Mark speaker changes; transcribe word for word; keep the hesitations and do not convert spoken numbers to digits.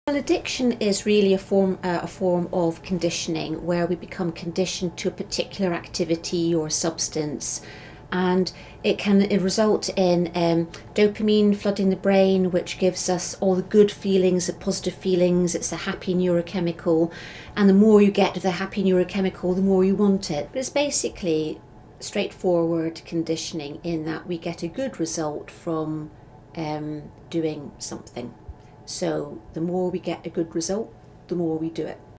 Speaker 1: Well, addiction is really a form, uh, a form of conditioning where we become conditioned to a particular activity or substance, and it can result in um, dopamine flooding the brain, which gives us all the good feelings, the positive feelings. It's a happy neurochemical, and the more you get of the happy neurochemical, the more you want it. But it's basically straightforward conditioning in that we get a good result from um, doing something. So the more we get a good result, the more we do it.